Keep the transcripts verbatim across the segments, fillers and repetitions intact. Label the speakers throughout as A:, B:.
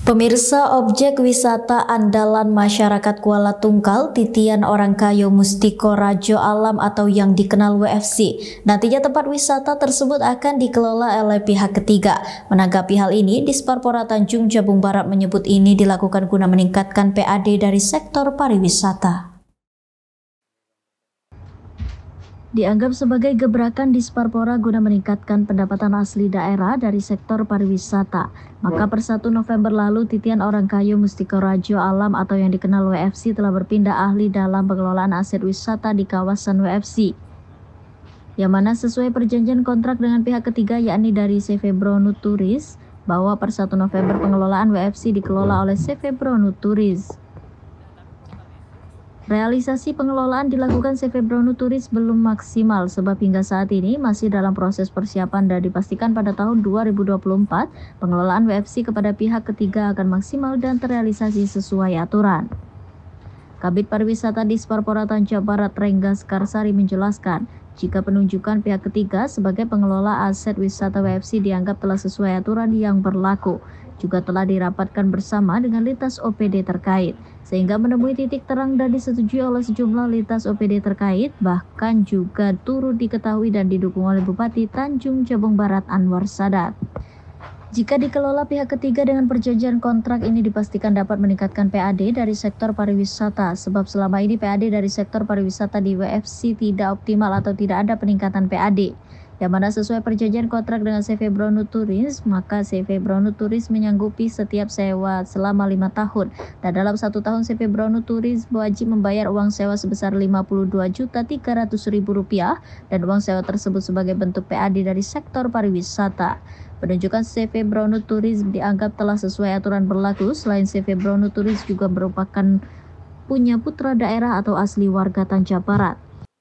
A: Pemirsa, objek wisata andalan masyarakat Kuala Tungkal, Titian Orangkayo Mustiko Rajo Alam atau yang dikenal W F C. Nantinya tempat wisata tersebut akan dikelola oleh pihak ketiga. Menanggapi hal ini, Disparpora Tanjung Jabung Barat menyebut ini dilakukan guna meningkatkan P A D dari sektor pariwisata. Dianggap sebagai gebrakan Disparpora guna meningkatkan pendapatan asli daerah dari sektor pariwisata. Maka per satu November lalu, Titian Orangkayo Mustiko Rajo Alam atau yang dikenal W F C telah berpindah ahli dalam pengelolaan aset wisata di kawasan W F C. Yang mana sesuai perjanjian kontrak dengan pihak ketiga yakni dari C V Bronu Turis, bahwa per satu November pengelolaan W F C dikelola oleh C V Bronu Turis. Realisasi pengelolaan dilakukan C V Bronu Turis belum maksimal sebab hingga saat ini masih dalam proses persiapan dan dipastikan pada tahun dua ribu dua puluh empat pengelolaan W F C kepada pihak ketiga akan maksimal dan terrealisasi sesuai aturan. Kabid Pariwisata Disparpora Tanjung Barat Renggas Karsari menjelaskan, jika penunjukan pihak ketiga sebagai pengelola aset wisata W F C dianggap telah sesuai aturan yang berlaku, juga telah dirapatkan bersama dengan lintas O P D terkait, sehingga menemui titik terang dan disetujui oleh sejumlah lintas O P D terkait, bahkan juga turut diketahui dan didukung oleh Bupati Tanjung Jabung Barat Anwar Sadat. Jika dikelola pihak ketiga dengan perjanjian kontrak ini dipastikan dapat meningkatkan P A D dari sektor pariwisata, sebab selama ini P A D dari sektor pariwisata di W F C tidak optimal atau tidak ada peningkatan P A D. Yang mana sesuai perjanjian kontrak dengan C V Bronu Turis, maka C V Bronu Turis menyanggupi setiap sewa selama lima tahun. Dan dalam satu tahun C V Bronu Turis wajib membayar uang sewa sebesar lima puluh dua juta tiga ratus ribu rupiah dan uang sewa tersebut sebagai bentuk P A D dari sektor pariwisata. Penunjukan C V Bronu Turis dianggap telah sesuai aturan berlaku. Selain C V Bronu Turis juga merupakan punya putra daerah atau asli warga Tanjung Barat.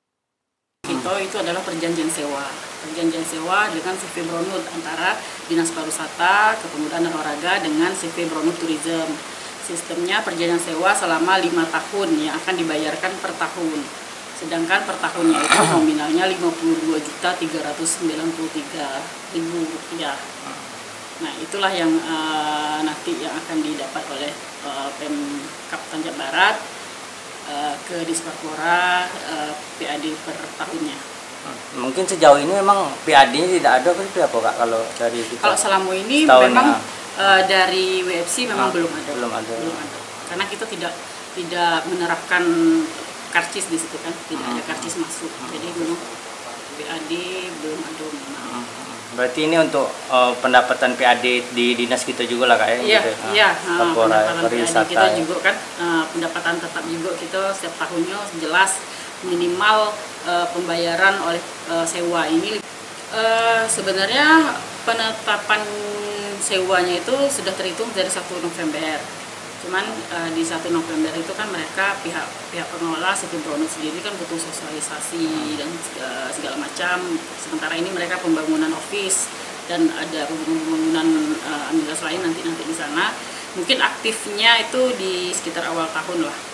B: Itu, itu adalah perjanjian sewa. Perjanjian sewa dengan C V Bronu antara Dinas Pariwisata, Kepemudaan dan Olahraga dengan C V Bronu Tourism. Sistemnya perjanjian sewa selama lima tahun yang akan dibayarkan per tahun. Sedangkan per tahunnya itu nominalnya lima puluh dua juta tiga ratus sembilan puluh tiga ribu rupiah. Nah, itulah yang uh, nanti yang akan didapat oleh uh, Pemkab Tanjung Barat uh, ke Disparpora uh, P A D per tahunnya.
C: Mungkin sejauh ini memang P A D-nya tidak ada seperti apa Kak kalau dari kita?
B: Kalau selama ini
C: Setahun
B: memang
C: ya.
B: uh, dari W F C memang
C: ah,
B: belum ada.
C: Belum ada.
B: Belum ada. Karena kita tidak tidak menerapkan karcis di situ kan, tidak ada karcis masuk. Jadi belum P A D belum ada. Memang.
C: Berarti ini untuk uh, pendapatan P A D di dinas kita juga lah Kak ya?
B: Iya,
C: gitu.
B: iya. Uh, pendapatan P A D kita
C: ya.
B: juga kan, uh, pendapatan tetap juga kita setiap tahunnya jelas minimal uh, pembayaran oleh uh, sewa ini. Uh, sebenarnya penetapan sewanya itu sudah terhitung dari satu November. Cuman uh, di satu November itu kan mereka pihak pihak pengelola C V Bronu sendiri kan butuh sosialisasi dan uh, segala macam. Sementara ini mereka pembangunan office dan ada pembangunan uh, ambulan lain nanti nanti di sana. Mungkin aktifnya itu di sekitar awal tahun lah.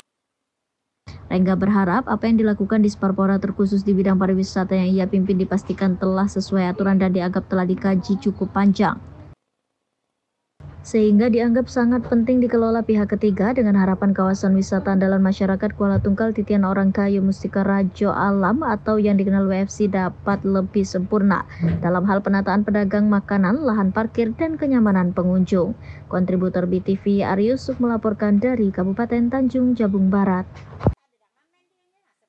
A: Rengga berharap apa yang dilakukan Disparpora terkhusus di bidang pariwisata yang ia pimpin dipastikan telah sesuai aturan dan dianggap telah dikaji cukup panjang, sehingga dianggap sangat penting dikelola pihak ketiga dengan harapan kawasan wisata andalan masyarakat Kuala Tungkal Titian Orangkayo Mustiko Rajo Alam atau yang dikenal W F C dapat lebih sempurna dalam hal penataan pedagang makanan, lahan parkir, dan kenyamanan pengunjung. Kontributor B T V Ari Yusuf melaporkan dari Kabupaten Tanjung Jabung Barat.